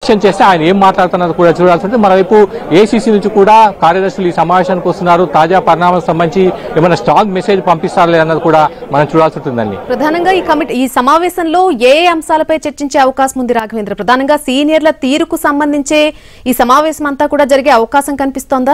Question చేస్తే ఆయన ఏం మాట్లాడుతున్నారు కూడా చూడాల్సి ఉంటుంది. మరోవైపు ఏసీసీ నుంచి కూడా కార్యదర్శులు ఈ సమావేశానికి వస్తున్నారు. తాజా పరిణామాలకు సంబంధించి ఏమైనా స్ట్రాంగ్ మెసేజ్ పంపిస్తారా లేదన్నది కూడా మనం చూడాల్సి ఉంటుందండి. ప్రధానంగా ఈ సమావేశంలో ఏ అంశాలపై చర్చించే అవకాశం ఉంది రాఘవేంద్ర? ప్రధానంగా సీనియర్ల తీరుకు సంబంధించే ఈ సమావేశం అంతా కూడా జరిగే అవకాశం కనిపిస్తోందా?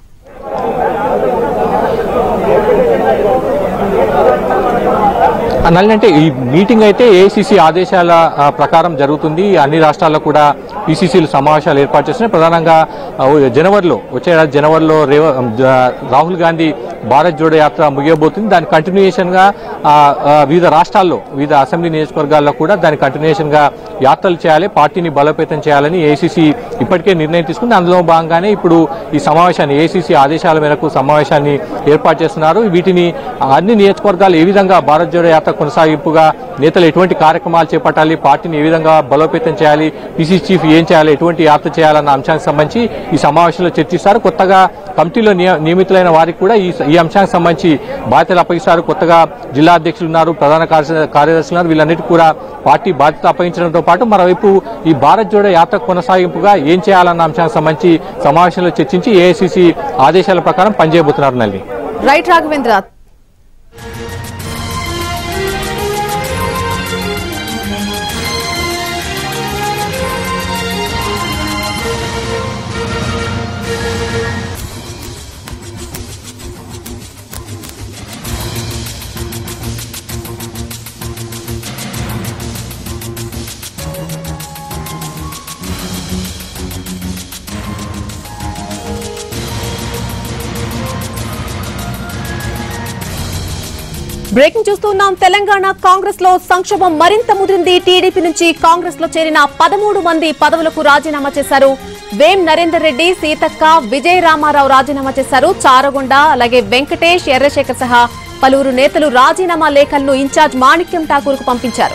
అంటే ఈ మీటింగ్ అయితే ఏఐసీసీ ఆదేశాల ప్రకారం జరుగుతుంది. అన్ని రాష్ట్రాల్లో కూడా పీసీసీలు సమావేశాలు ఏర్పాటు చేస్తున్నాయి. ప్రధానంగా జనవరిలో వచ్చే జనవరిలో రాహుల్ గాంధీ భారత్ జోడో యాత్ర ముగియబోతుంది. దాని కంటిన్యూయేషన్ గా వివిధ రాష్ట్రాల్లో వివిధ అసెంబ్లీ నియోజకవర్గాల్లో కూడా దాని కంటిన్యూయేషన్ గా యాత్రలు చేయాలి, పార్టీని బలోపేతం చేయాలని ఏఐసీసీ ఇప్పటికే నిర్ణయం తీసుకుంది. అందులో భాగంగానే ఇప్పుడు ఈ సమావేశాన్ని ఏఐసీసీ ఆదేశాల మేరకు సమావేశాన్ని ఏర్పాటు చేస్తున్నారు. వీటిని అన్ని నియోజకవర్గాలు ఏ విధంగా భారత్ జోడో యాత్ర కొనసాగింపుగా నేతలు ఎటువంటి కార్యక్రమాలు చేపట్టాలి, పార్టీని ఏ విధంగా బలోపేతం చేయాలి, పీసీసీ చీఫ్ ఏం చేయాలి, ఎటువంటి యాత్ర చేయాలన్న అంశానికి సంబంధించి ఈ సమావేశంలో చర్చిస్తారు. కొత్తగా కమిటీలో నియమితులైన వారికి కూడా ఈ అంశానికి సంబంధించి బాధ్యతలు అప్పగిస్తారు. కొత్తగా జిల్లా అధ్యక్షులు ఉన్నారు, ప్రధాన కార్యదర్శులు ఉన్నారు. వీళ్ళన్నిటి కూడా పార్టీ బాధ్యత అప్పగించడంతో పాటు మరోవైపు ఈ భారత్ జోడో యాత్ర కొనసాగింపుగా ఏం చేయాలన్న అంశానికి సంబంధించి సమావేశంలో చర్చించి ఏఐసీసీ ఆదేశాల ప్రకారం పనిచేయబోతున్నారు. నల్లి రైట్ రాఘవేంద్ర. బ్రేకింగ్ చూస్తున్నాం. తెలంగాణ కాంగ్రెస్ లో సంక్షోభం మరింత ముదిరింది. టీడీపీ నుంచి కాంగ్రెస్ లో చేరిన 13 మంది పదవులకు రాజీనామా చేశారు. వేం నరేందర్ రెడ్డి, సీతక్క, విజయ రామారావు రాజీనామా చేశారు. చారగొండ, అలాగే వెంకటేష్, ఎర్రశేఖర్ సహా పలువురు నేతలు రాజీనామా లేఖలను ఇన్ఛార్జ్ మాణిక్యం ఠాకూర్ కు పంపించారు.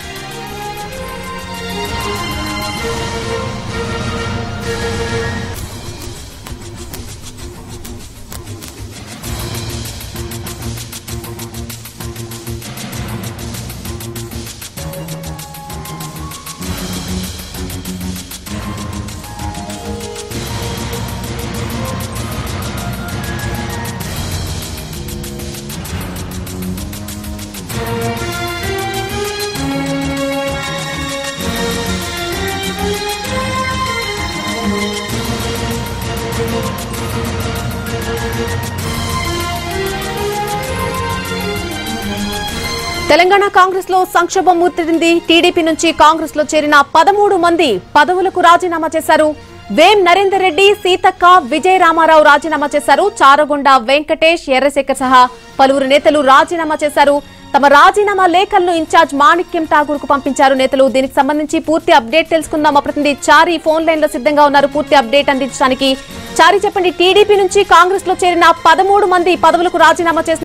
తెలంగాణ కాంగ్రెస్ లో సంక్షోభం ముదిరింది. టీడీపీ నుంచి కాంగ్రెస్ లో చేరిన 13 మంది పదవులకు రాజీనామా చేశారు. వేం నరేందర్ రెడ్డి, సీతక్క, విజయ రామారావు రాజీనామా చేశారు. చారగొండ, వెంకటేష్, ఎర్రశేఖర్ సహా పలువురు నేతలు రాజీనామా చేశారు. తమ రాజీనామా లేఖలను ఇన్ఛార్జ్ మాణిక్యం ఠాకూర్ కు పంపించారు నేతలు. దీనికి సంబంధించి పూర్తి అప్డేట్ తెలుసుకుందాం. మా ప్రతినిధి చారి ఫోన్ లైన్ లో సిద్ధంగా ఉన్నారు పూర్తి అప్డేట్ అందించడానికి. చారి చెప్పండి, టీడీపీ నుంచి కాంగ్రెస్ లో చేరిన 13 మంది పదవులకు రాజీనామా చేసిన